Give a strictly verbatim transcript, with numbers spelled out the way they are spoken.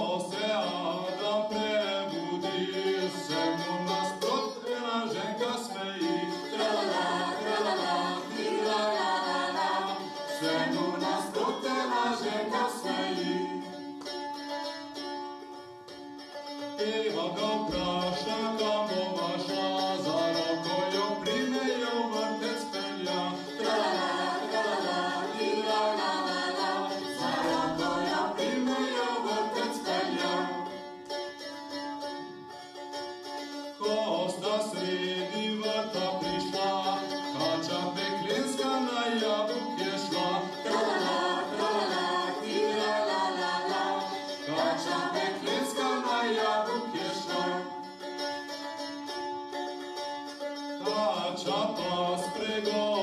se Adam prebudil, se mu nasprotila ženka smeji. Tra-la-la, tra-la-la, ti-la-la-la-la, se mu nasprotila ženka smeji. Eva ga vpraša, kam bova šla, za roko jo prime, jo vrtec pelja. Tra-la-la, tra-la-la, ti-la-la-la-la, za roko jo prime, jo vrtec pelja. Ko sta sredi vrta prišla, kača peklenska na jabolk je šla. Tra-la-la, tra-la-la, ti-la-la-la-la, kača peklenska na jabolk je šla. Kača pa spregovori,